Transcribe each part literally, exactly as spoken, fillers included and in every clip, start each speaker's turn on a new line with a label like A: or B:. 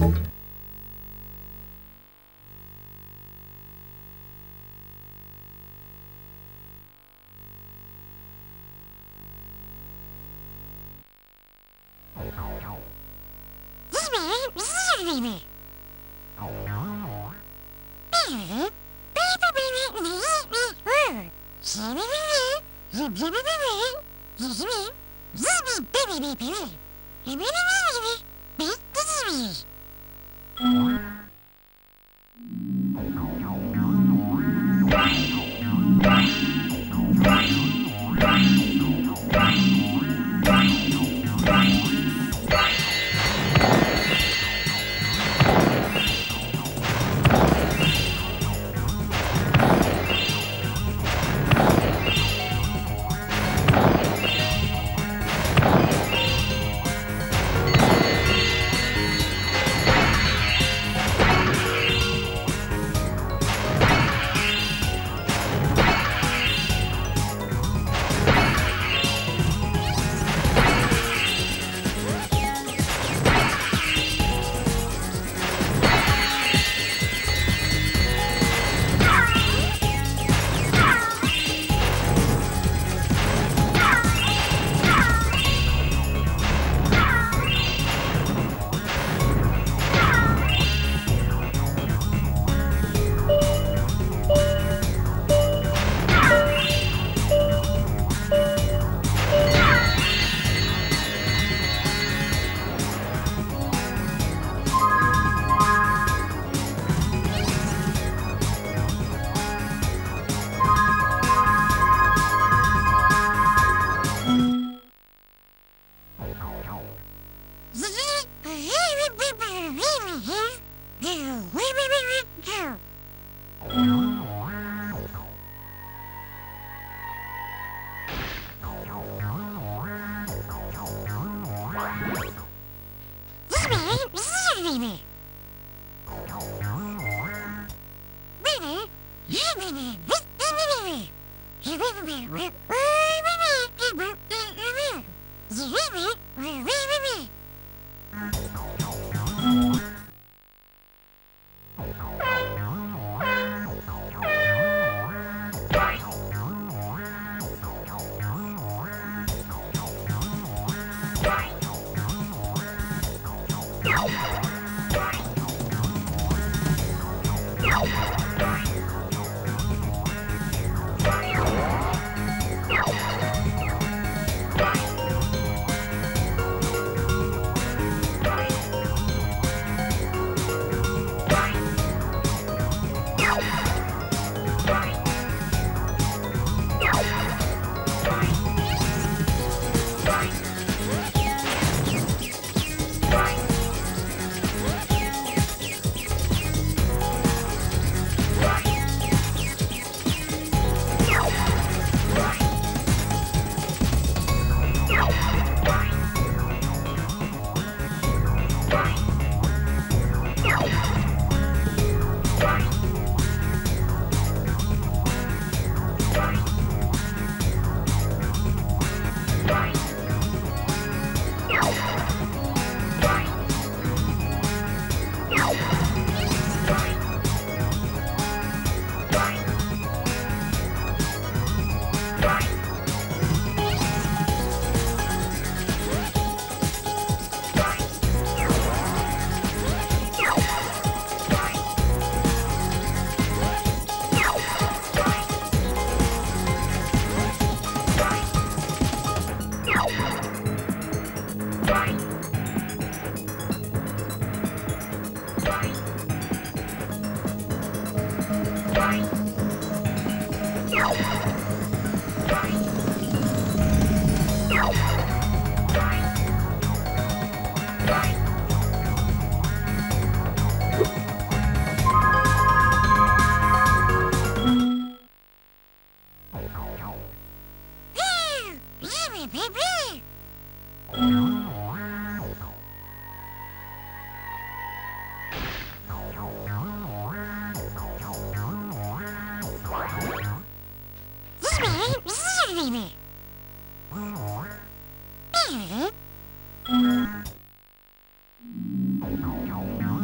A: No, no, no.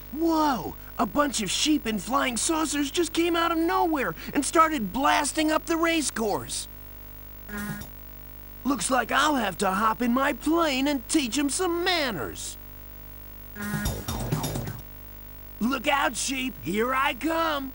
A: Whoa! A bunch of sheep and flying saucers just came out of nowhere and started blasting up the race course. Looks like I'll have to hop in my plane and teach them some manners. Look out, sheep! Here I come!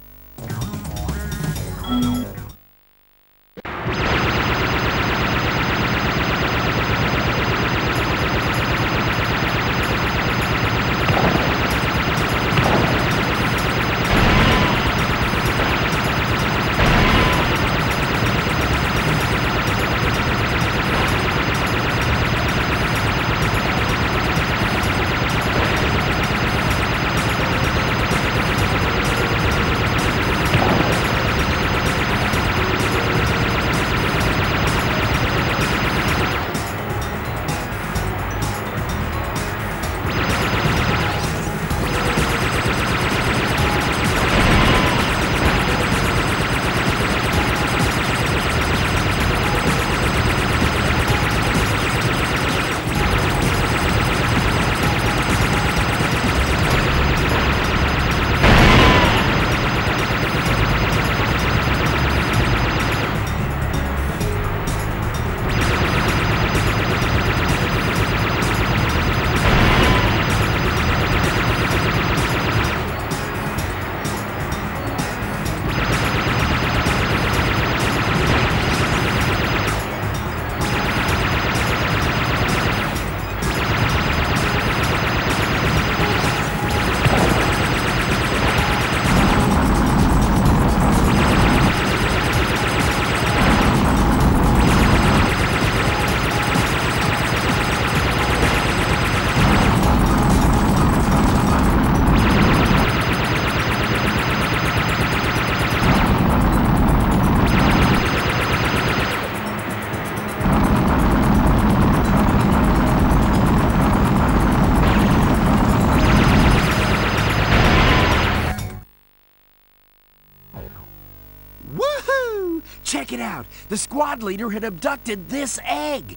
A: Woohoo! Check it out! The squad leader had abducted this egg!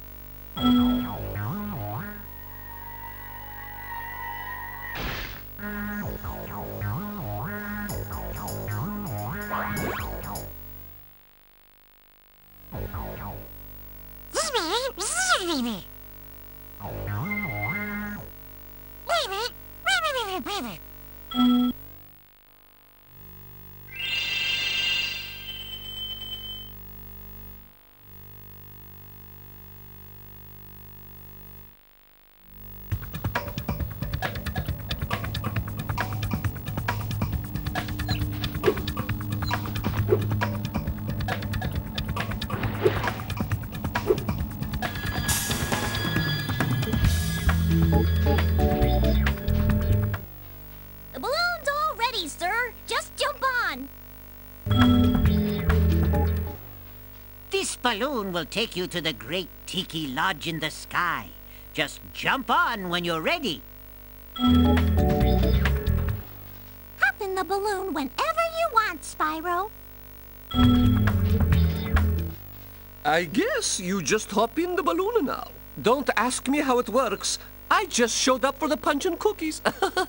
B: The balloon's all ready, sir. Just jump on.
C: This balloon will take you to the great Tiki Lodge in the sky. Just jump on when you're ready.
B: Hop in the balloon whenever you want, Spyro.
D: I guess you just hop in the balloon now. Don't ask me how it works. I just showed up for the punch and cookies.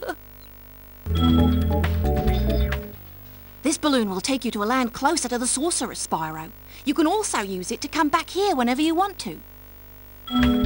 E: This balloon will take you to a land closer to the sorcerer, Spyro. You can also use it to come back here whenever you want to.